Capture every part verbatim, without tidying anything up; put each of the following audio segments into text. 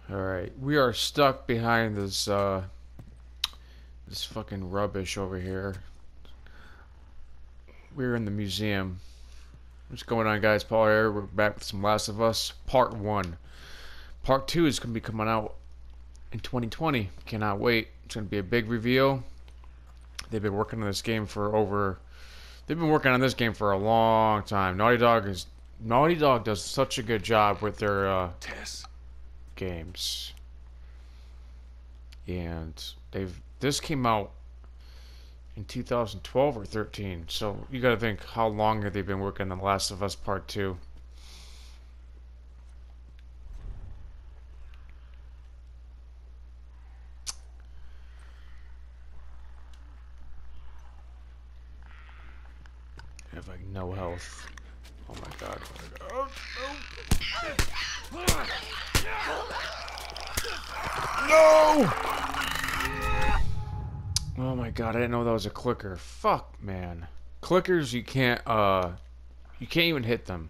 Alright, we are stuck behind this, uh, this fucking rubbish over here. We're in the museum. What's going on, guys? Paul here. We're back with some Last of Us Part one. Part two is going to be coming out in twenty twenty. Cannot wait. It's going to be a big reveal. They've been working on this game for over... They've been working on this game for a long time. Naughty Dog is... Naughty Dog does such a good job with their, uh... Tess. games. And they've... This came out in two thousand twelve or thirteen. So you gotta think, how long have they been working on The Last of Us Part two? I have like no health. Oh my god. Oh, no! No! Oh my god, I didn't know that was a clicker. Fuck, man. Clickers, you can't, uh... You can't even hit them.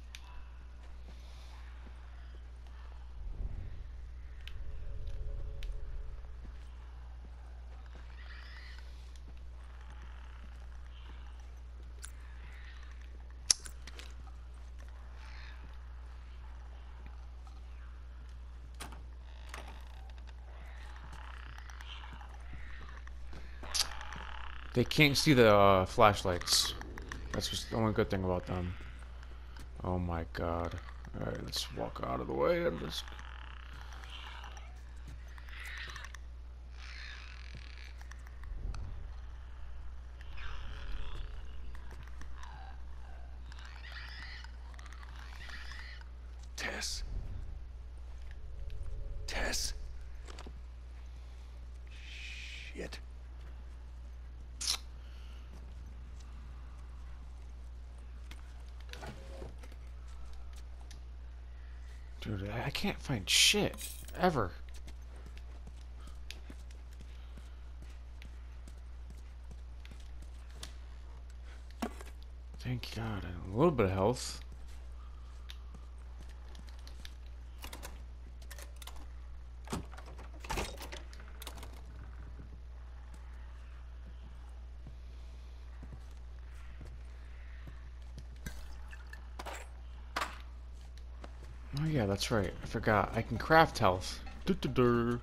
They can't see the uh, flashlights. That's just the only good thing about them. Oh my god. Alright, let's walk out of the way and just... Tess. Tess. Shit. Dude, I can't find shit. Ever. Thank God. A little bit of health. Oh yeah, that's right. I forgot. I can craft health. Du-du-du.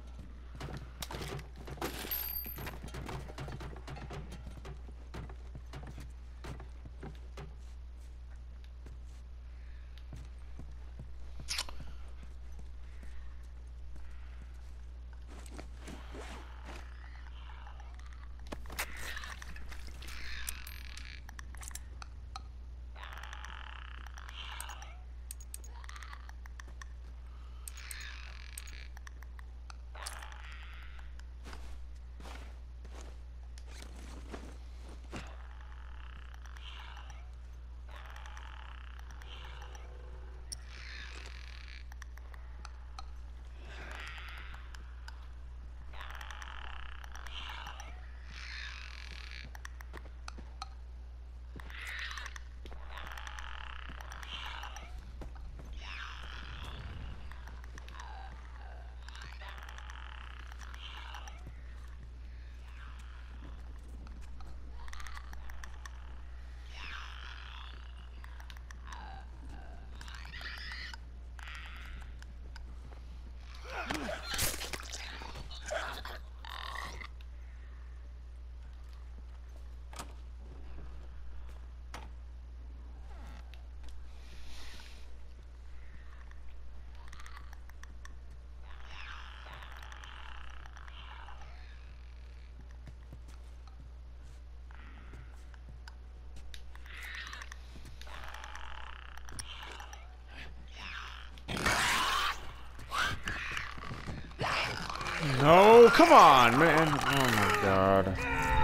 No, come on, man. Oh my god.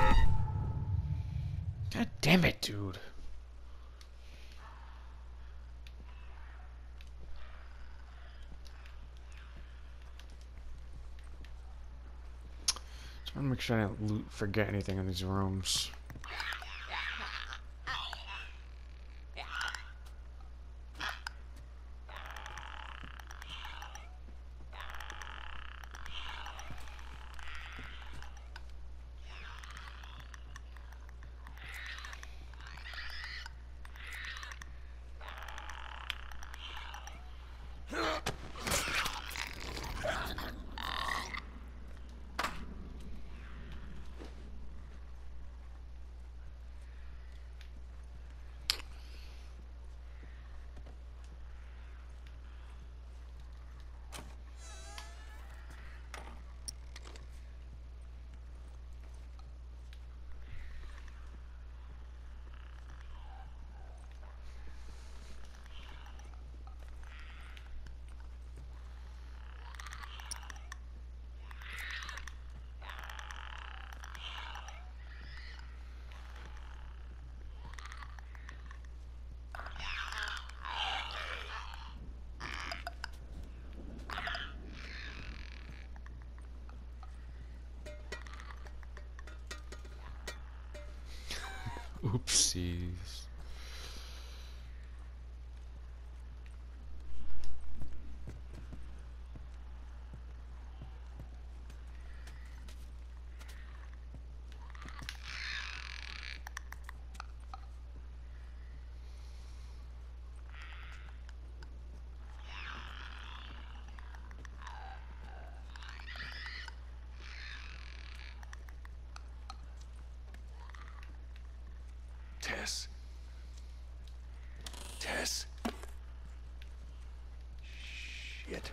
God damn it, dude. Just want to make sure I don't loot, forget anything in these rooms. Oopsies. Tess. Tess. Shit.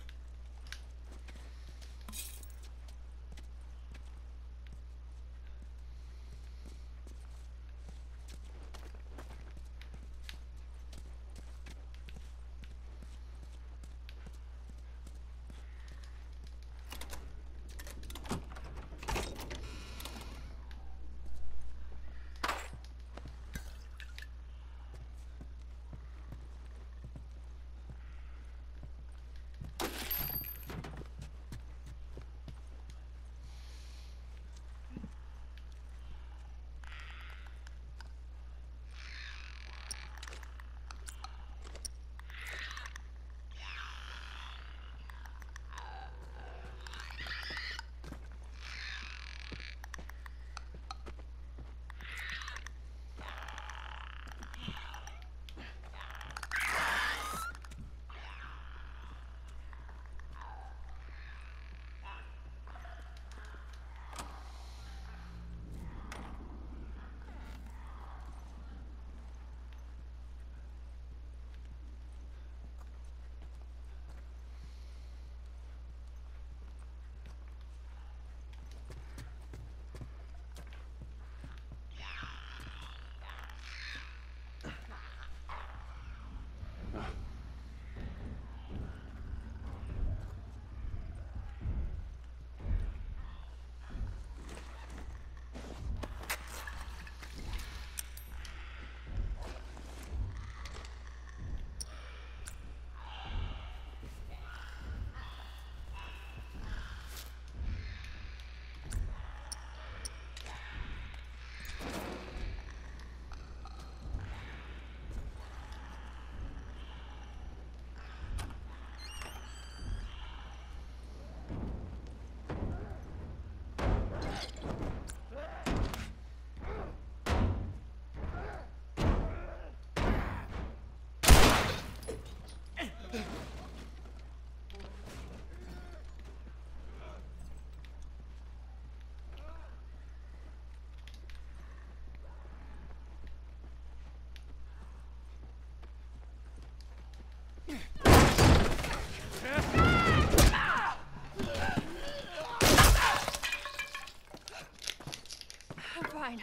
I'm fine.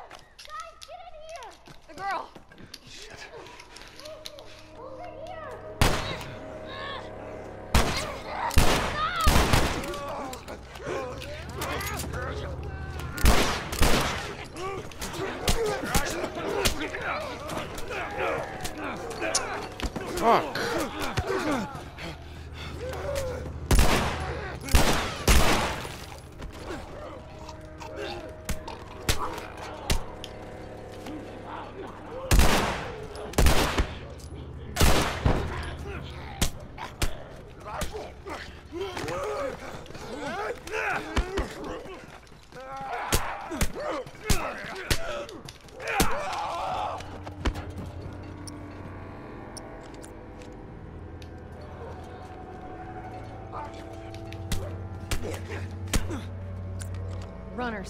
Guys, get in here! The girl! Shit. Over here! Fuck. Runners.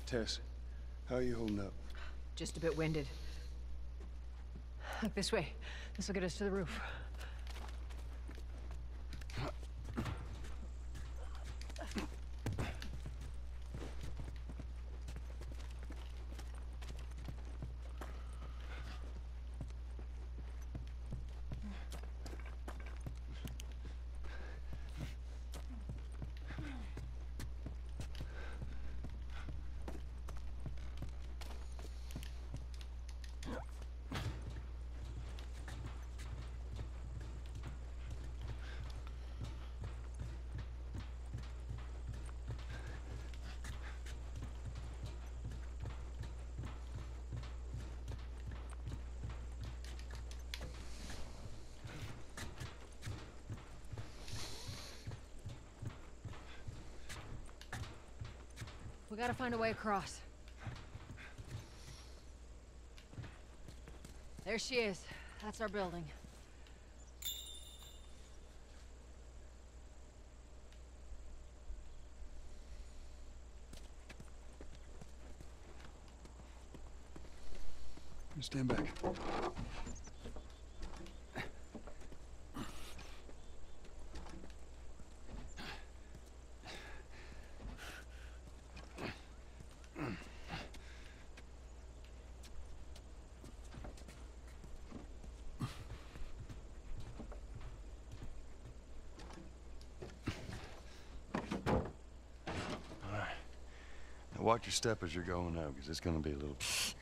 Tess, how are you holding up? Just a bit winded. Look this way. This will get us to the roof. We gotta find a way across. There she is. That's our building. Stand back. Now watch your step as you're going out, because it's going to be a little...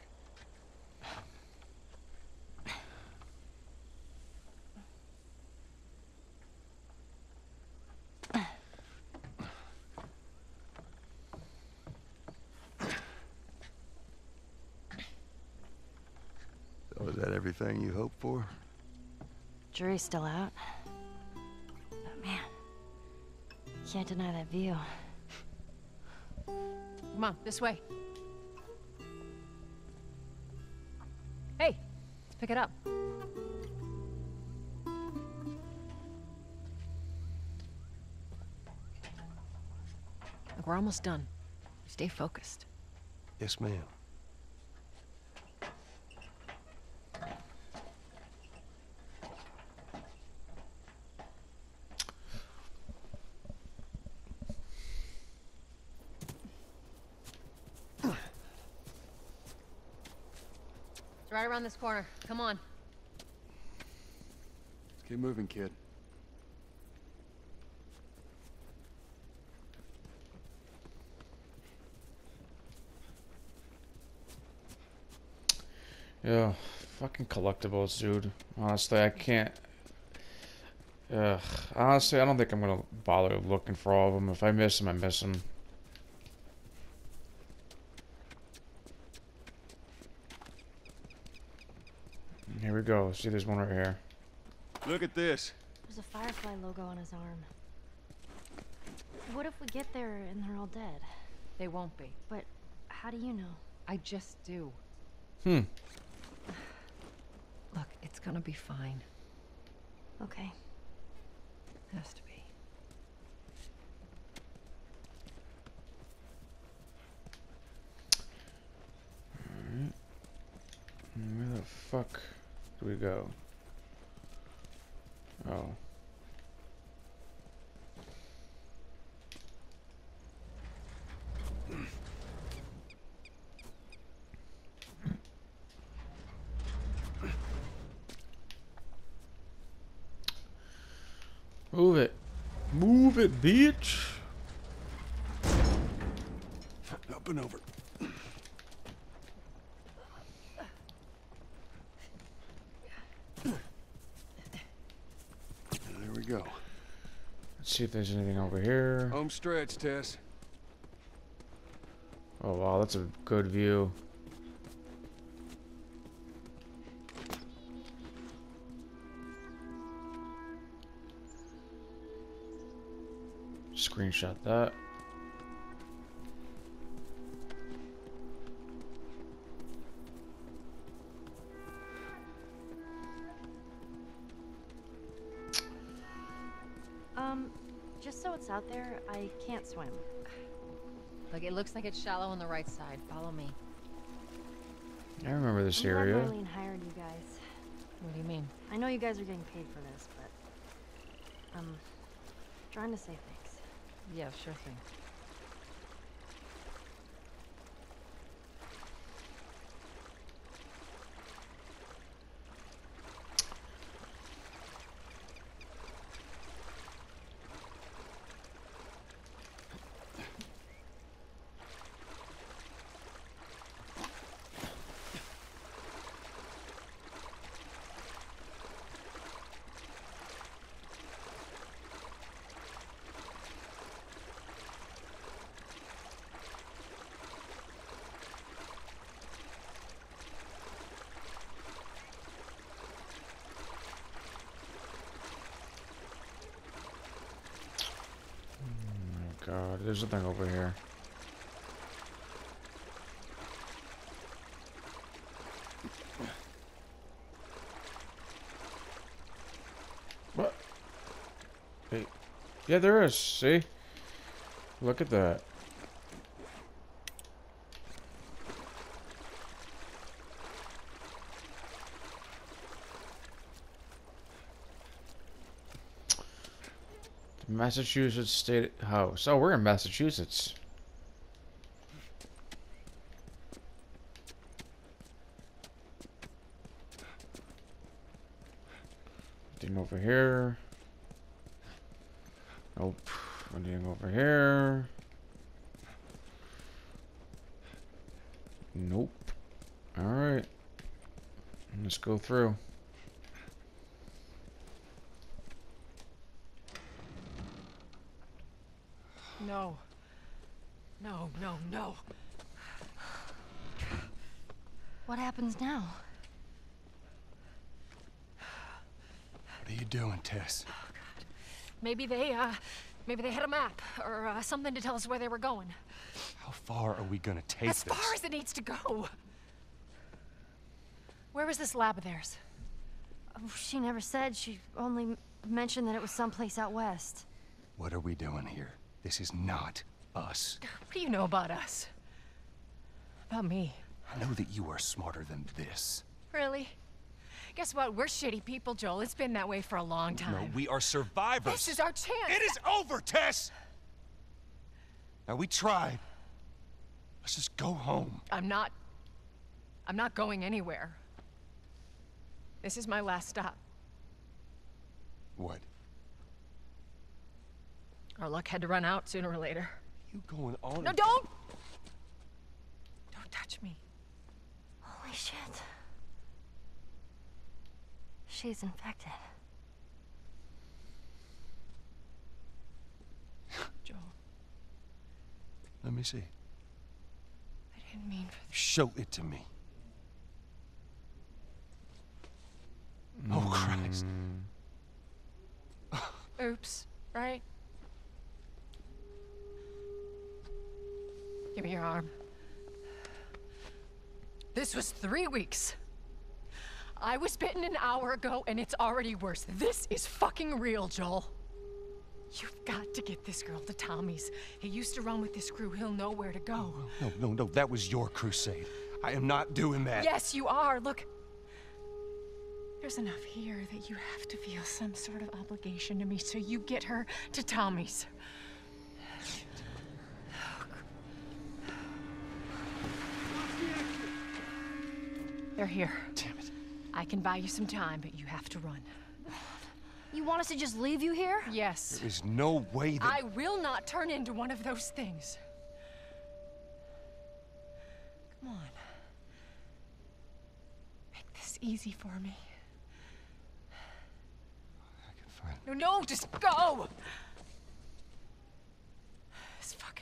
So is that everything you hoped for? Jury's still out. But man, can't deny that view. Come on, this way. Hey, let's pick it up. Look, we're almost done. Stay focused. Yes, ma'am. It's right around this corner. Come on. Let's keep moving, kid. Yeah, fucking collectibles, dude. Honestly, I can't. Ugh. Honestly, I don't think I'm gonna bother looking for all of them. If I miss them, I miss them. Here we go. See, there's one right here. Look at this. There's a Firefly logo on his arm. What if we get there and they're all dead? They won't be. But how do you know? I just do. Hmm. Look, it's gonna be fine. Okay. Has to be. Alright. Where the fuck do we go? Oh. Move it. Move it, bitch. Up and over. There we go. Let's see if there's anything over here. Home stretch, Tess. Oh wow, that's a good view. Screenshot that. Um, just so it's out there, I can't swim. Look, it looks like it's shallow on the right side. Follow me. I remember this I'm glad area. Marlene hired you guys. What do you mean? I know you guys are getting paid for this, but I'm trying to say thanks. Yeah, sure thing. God, there's a thing over here. What? Hey. Yeah, there is. See? Look at that. Massachusetts State House. Oh, we're in Massachusetts. Anything over here? Nope. Anything over here? Nope. Alright. Let's go through. No. No, no, no. What happens now? What are you doing, Tess? Maybe they, uh, maybe they had a map or uh, something to tell us where they were going. How far are we gonna take As this? far as it needs to go. Where was this lab of theirs? Oh, she never said. She only m- mentioned that it was someplace out west. What are we doing here? This is not us. What do you know about us? About me? I know that you are smarter than this. Really? Guess what? We're shitty people, Joel. It's been that way for a long time. No, we are survivors. This is our chance. It is over, Tess! Now, we tried. Let's just go home. I'm not... I'm not going anywhere. This is my last stop. What? Our luck had to run out sooner or later. You going on? No, don't! Don't touch me. Holy shit. She's infected. Joel, Let me see. I didn't mean for Show it to me. Oh, Christ. this. Oops, right? Give me your arm. This was three weeks. I was bitten an hour ago, and it's already worse. This is fucking real, Joel. You've got to get this girl to Tommy's. He used to run with this crew. He'll know where to go. No, no, no. That was your crusade. I am not doing that. Yes, you are. Look. There's enough here that you have to feel some sort of obligation to me, so you get her to Tommy's. They're here. Damn it. I can buy you some time, but you have to run. You want us to just leave you here? Yes. There is no way that... I will not turn into one of those things. Come on. Make this easy for me. I can find... No, no, just go! Just fucking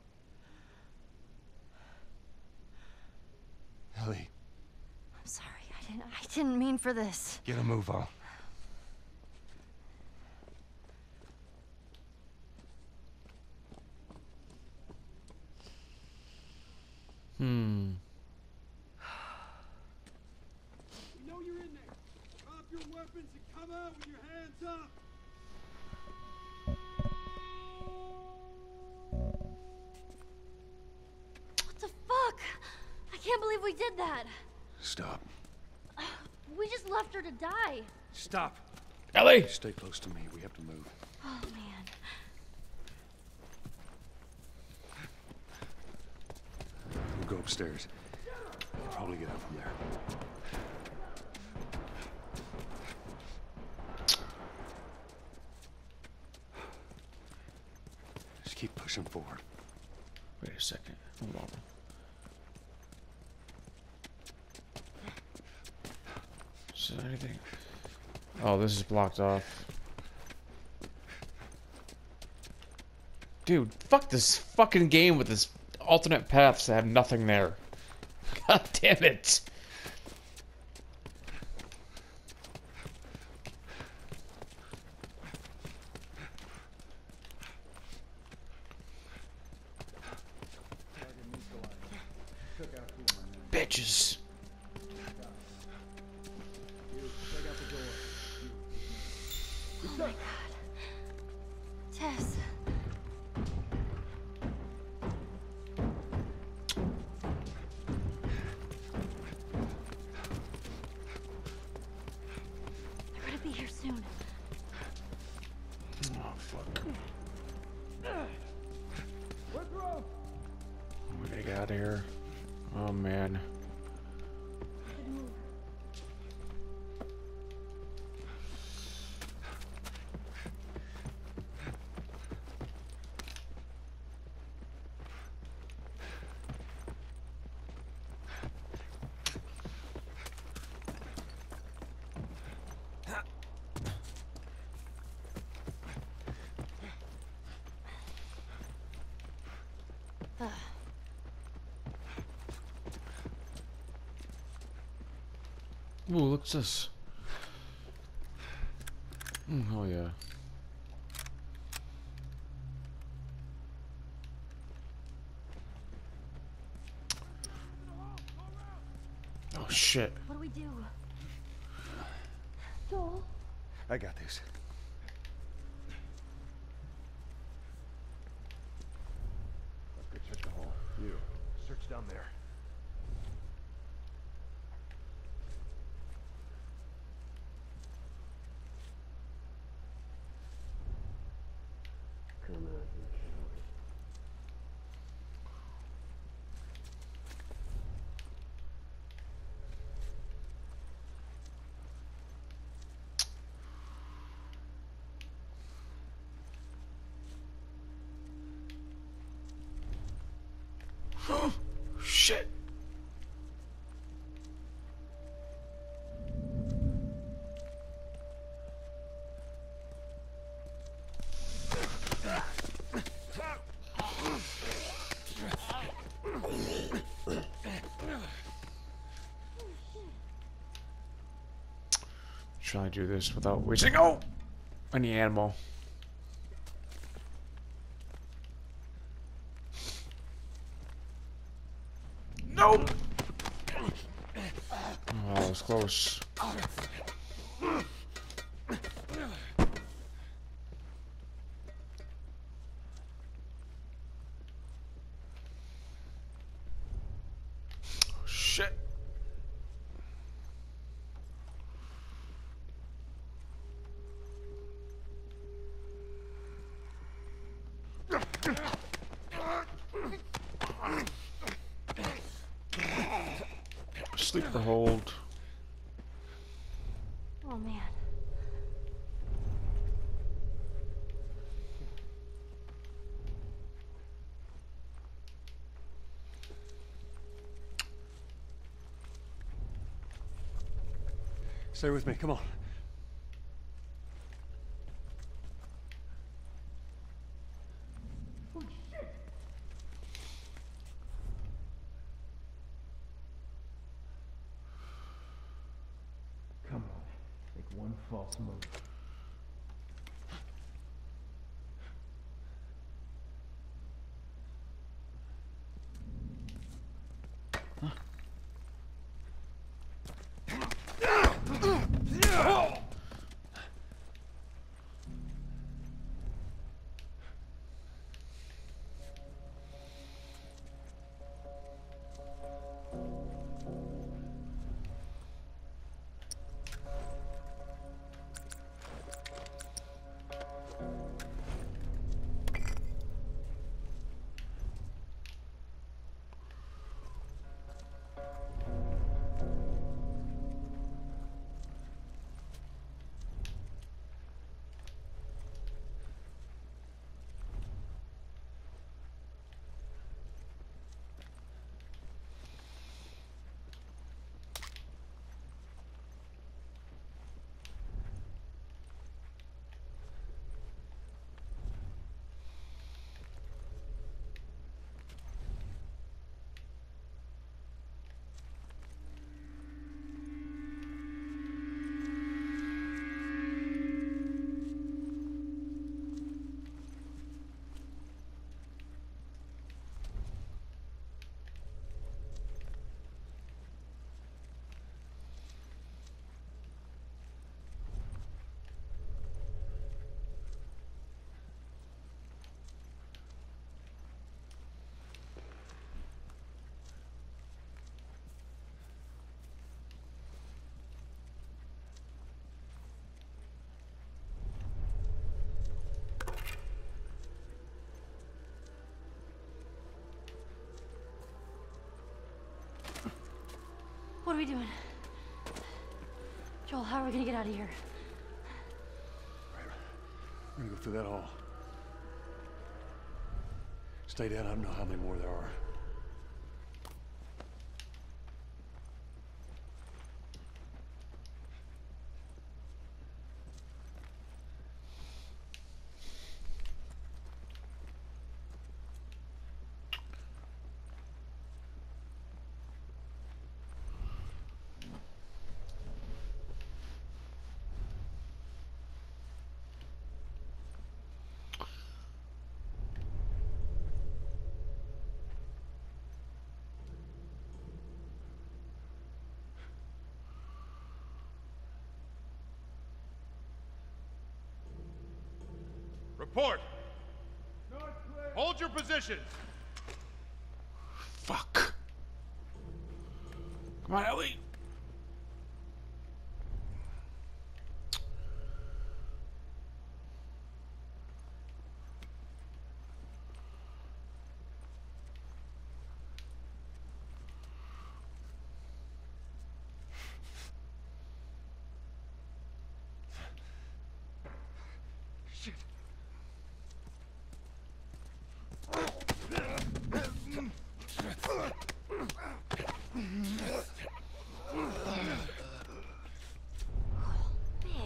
go. Ellie, I'm sorry. I didn't I didn't mean for this. get a move on. Hmm. We know you're in there. Drop your weapons and come out with your hands up. can't believe we did that. Stop. We just left her to die. Stop. Ellie! Stay close to me. We have to move. Oh, man. We'll go upstairs. We'll probably get out from there. Just keep pushing forward. Wait a second. Hold on. Is there anything? Oh, this is blocked off. Dude, fuck this fucking game with this alternate paths that have nothing there. God damn it. Bitches. Oh my god. Tess. They're gonna be here soon. Oh, fuck. We gotta get out of here. Oh, man. Ooh, look at this. Mm, oh yeah. Oh shit. What do we do? Joel? I got this. Let's go check the hall. You, search down there. Come out here, shall we? Shit. Try to do this without wasting oh any animal. Nope. Oh, that was close. Oh, shit. Sleeper hold. Oh man. Stay with me, come on. Come on, make one false move. What are we doing? Joel, how are we gonna get out of here? We're gonna go through that hall. Stay down, I don't know how many more there are. Report! Hold your positions! Fuck. Come on, Ellie. Shit. Man.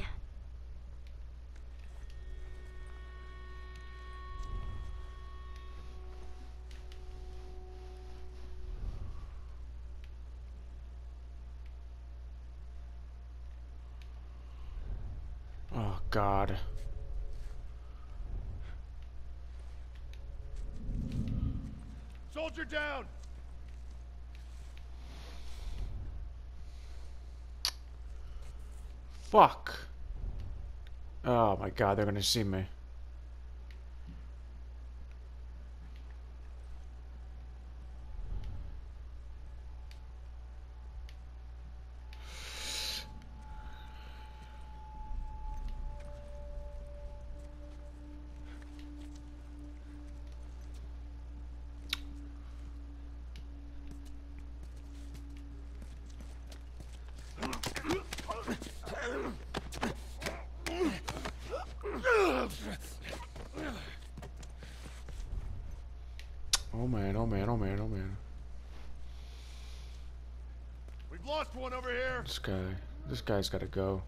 Oh, God. Soldier down! Fuck. Oh, my God. They're gonna see me. Oh man, oh man, oh man, oh man. We've lost one over here! This guy, this guy's gotta go.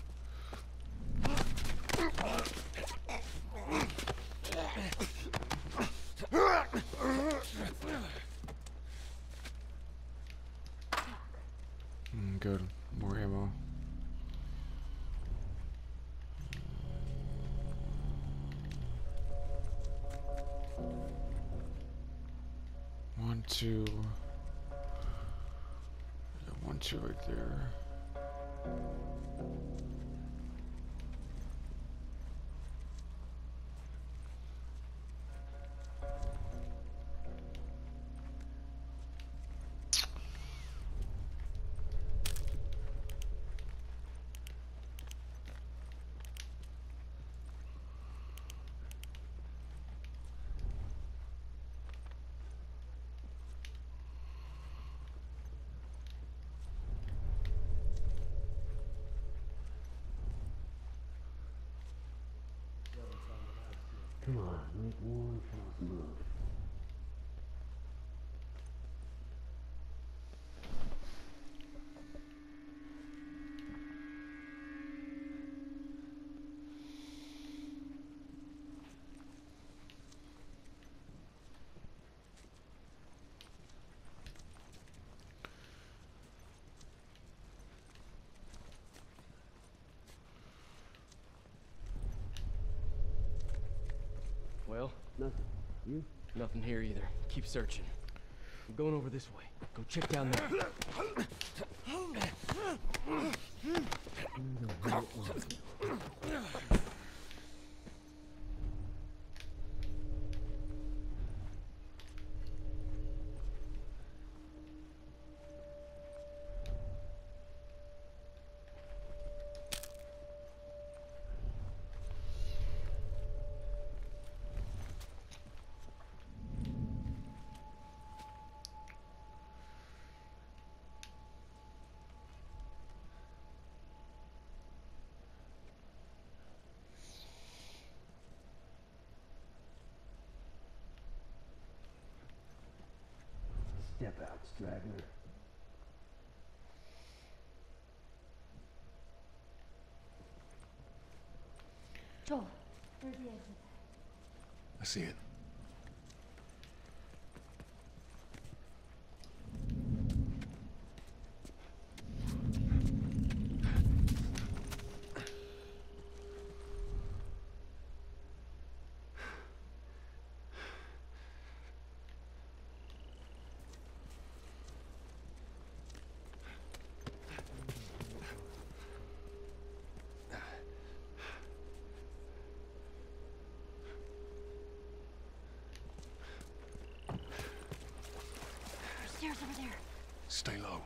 Mm, good, more ammo. One, two. Yeah, one, two right there. Come on, make one false move. Well, Nothing. You? nothing here either. Keep searching. I'm going over this way. Go check down there. Step out, straggler. Joel, where's the exit? I see it. There's stairs over there. Stay low.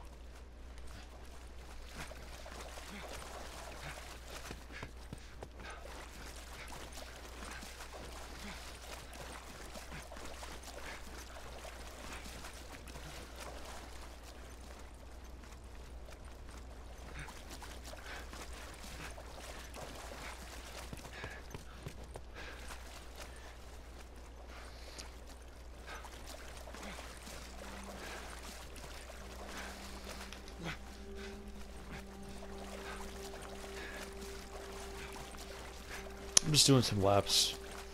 I'm just doing some laps.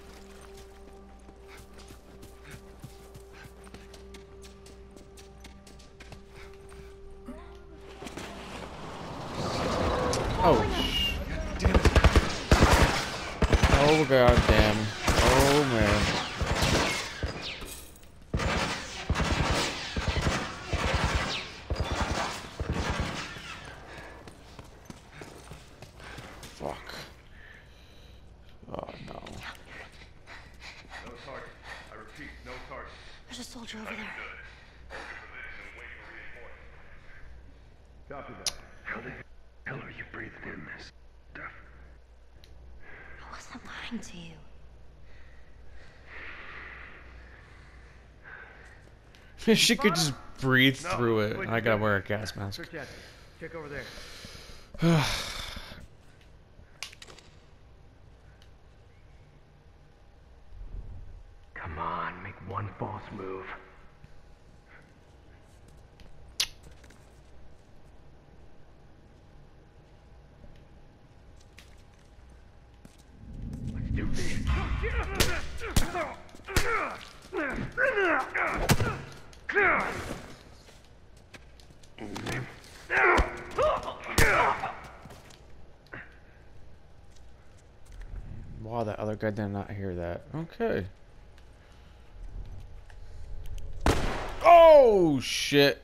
Oh, sh- oh god damn. Oh man. Fuck. Oh no. No target. I repeat, no target. There's a soldier over there. Copy that. How the hell are you breathing in this stuff? I wasn't lying to you. She could just breathe through it. I gotta wear a gas mask. Search that. Check over there. Come on, make one false move. Let's do this. Wow, that other guy did not hear that. Okay. Oh shit.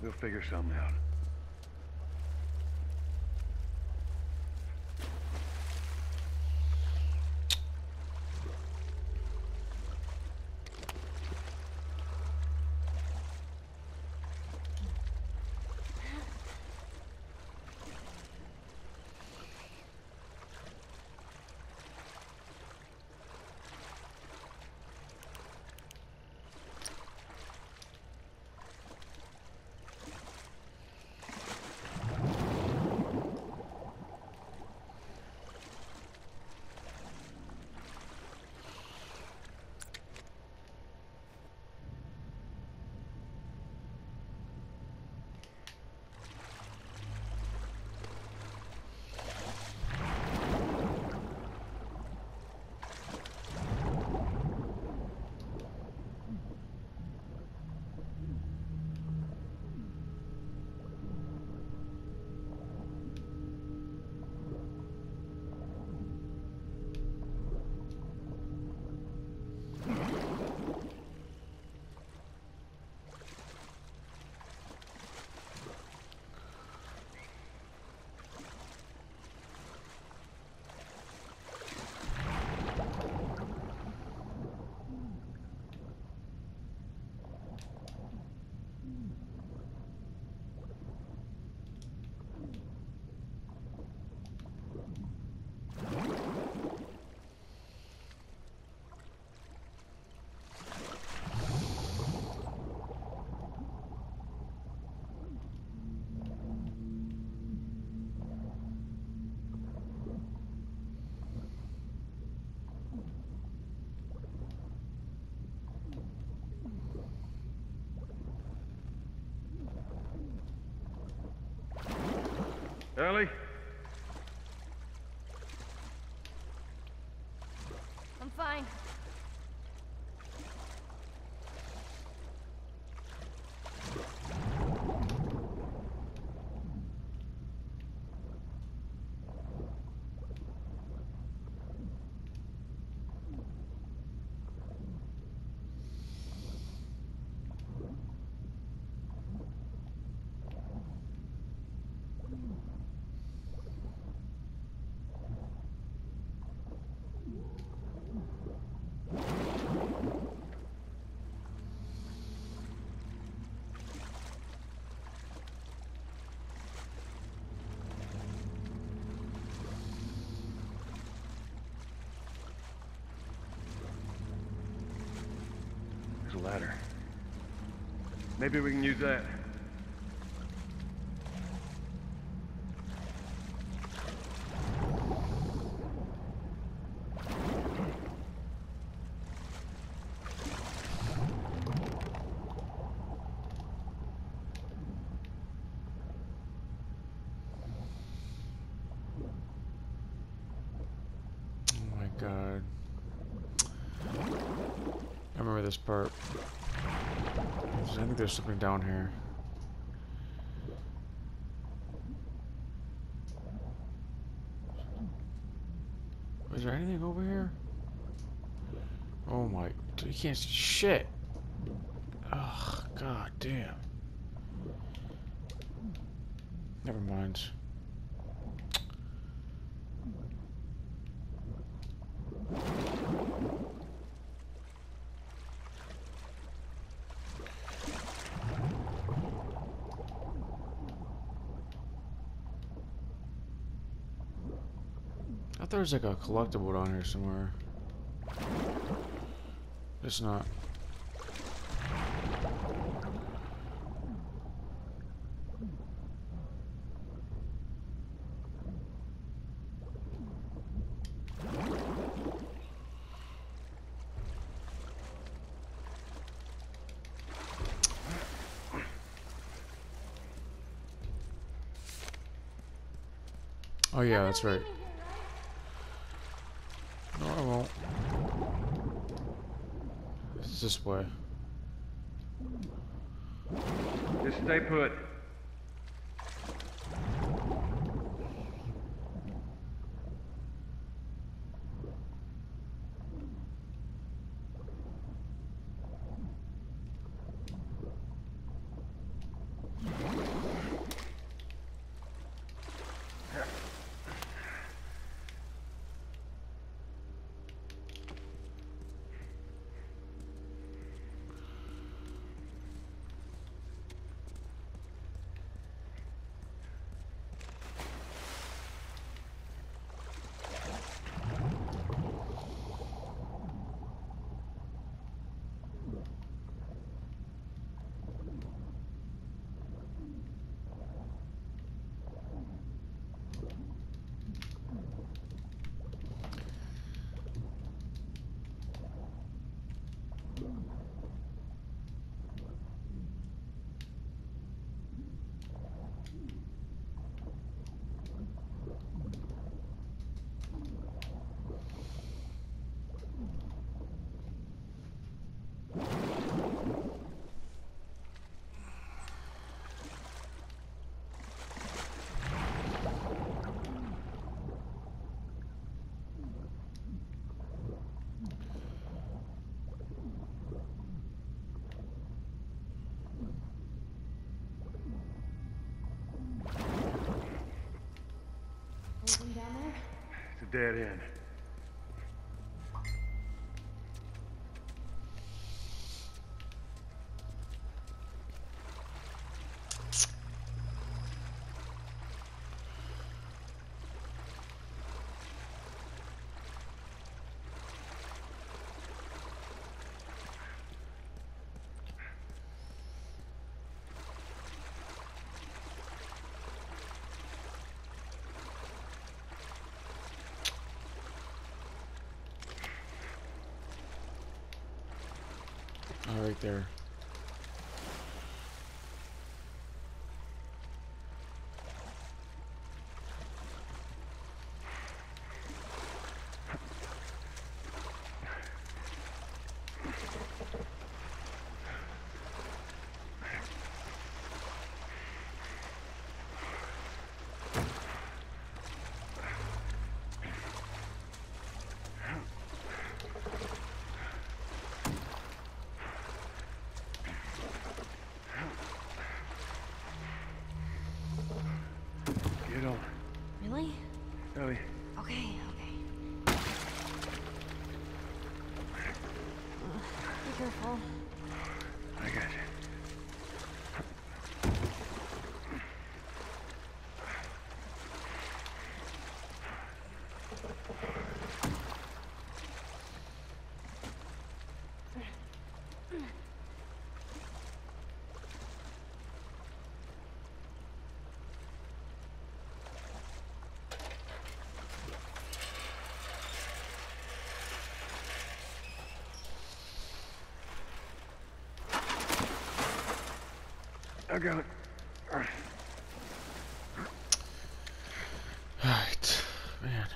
We'll figure something out. Ellie? I'm fine. There's a ladder. Maybe we can use that. Oh my god. I remember this part. I think there's something down here. Is there anything over here? Oh my, dude, you can't see shit. Ugh, god damn. Never mind. I thought there was like a collectible down here somewhere. It's not. Oh yeah, that's right. No, I won't. It's this way. Just stay put. dead end. Oh, right there. Get on. Really? Ellie. Okay, okay. Uh, be careful. I got you. I got it. Alright. Man.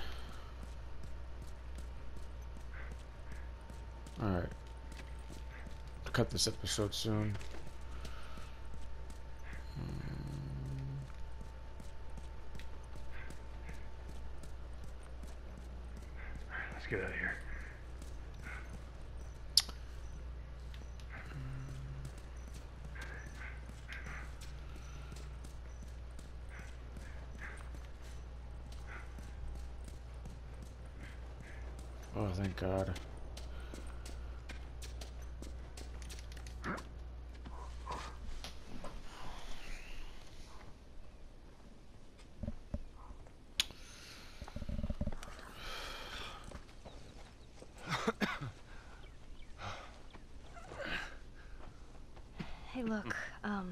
Alright. Cut this episode soon. Let's get out of here. Oh, thank God. Hey, look, um...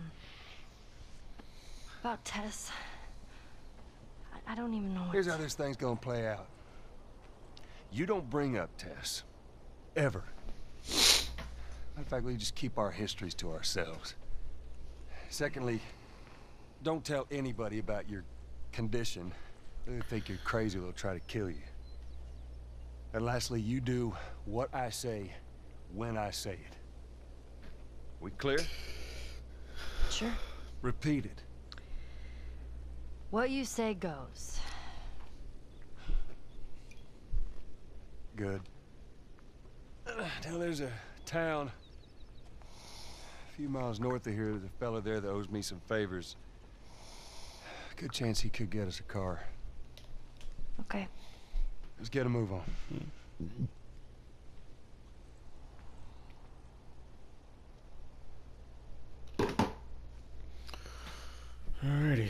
about Tess. I, I don't even know what Here's to... how this thing's gonna play out. You don't bring up Tess. Ever. Matter of fact, we just keep our histories to ourselves. Secondly, don't tell anybody about your condition. They think you're crazy, they'll try to kill you. And lastly, you do what I say when I say it. We clear? Sure. Repeat it. What you say goes. Good. Now there's a town a few miles north of here. There's a fella there that owes me some favors. Good chance he could get us a car. Okay. Let's get a move on. Alrighty.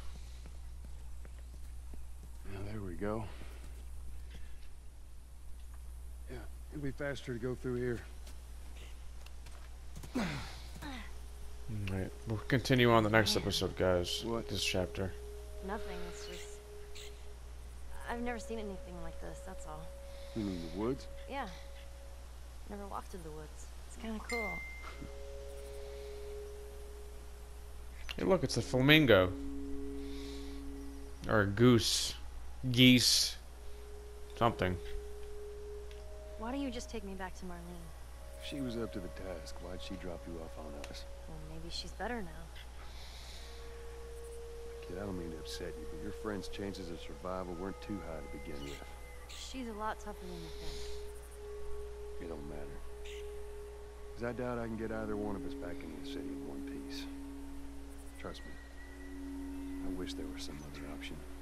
Now, there we go. Yeah, it'll be faster to go through here. Alright, we'll continue on the next episode, guys. What? This chapter. Nothing, it's just... I've never seen anything like this, that's all. You mean the woods? Yeah. Never walked through the woods. It's kind of cool. Hey, look, it's a flamingo. Or a goose. Geese. Something. Why don't you just take me back to Marlene? If she was up to the task, why'd she drop you off on us? Well, maybe she's better now. Kid, I don't mean to upset you, but your friend's chances of survival weren't too high to begin with. She's a lot tougher than you think. It don't matter. Because I doubt I can get either one of us back into the city in one piece. Trust me. I wish there was some other option.